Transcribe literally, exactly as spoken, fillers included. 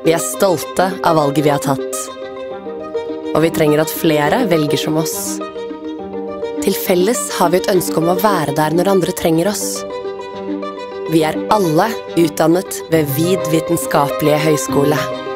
Vi er stolte av valget vi har tatt. Og vi trenger at flere velger som oss. Til felles har vi et ønske om å være der når andre trenger oss. Vi er alle utdannet ved Vid Vitenskapelige Høgskole.